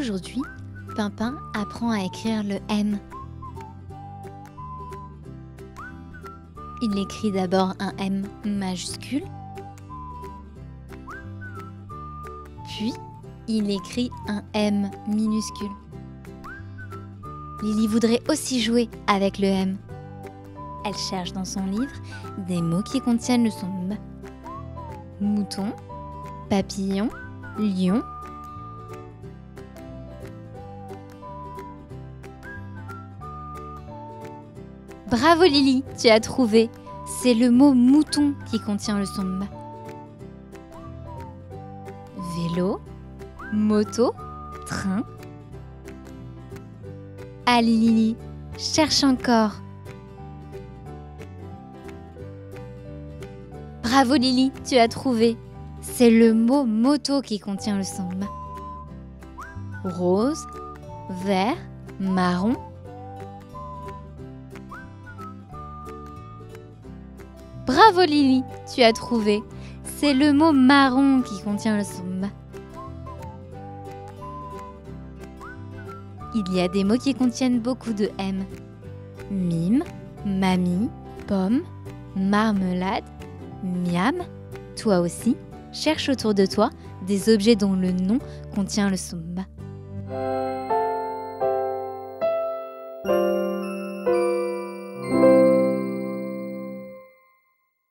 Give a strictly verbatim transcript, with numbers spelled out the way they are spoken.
Aujourd'hui, Pimpin apprend à écrire le M. Il écrit d'abord un M majuscule, puis il écrit un M minuscule. Lily voudrait aussi jouer avec le M. Elle cherche dans son livre des mots qui contiennent le son M. Mouton, papillon, lion. Bravo Lily, tu as trouvé. C'est le mot mouton qui contient le son M. Vélo, moto, train. Allez Lily, cherche encore. Bravo Lily, tu as trouvé. C'est le mot moto qui contient le son M. Rose, vert, marron. Bravo Lily, tu as trouvé. C'est le mot marron qui contient le son M. Il y a des mots qui contiennent beaucoup de M. Mime, mamie, pomme, marmelade, miam. Toi aussi, cherche autour de toi des objets dont le nom contient le son M.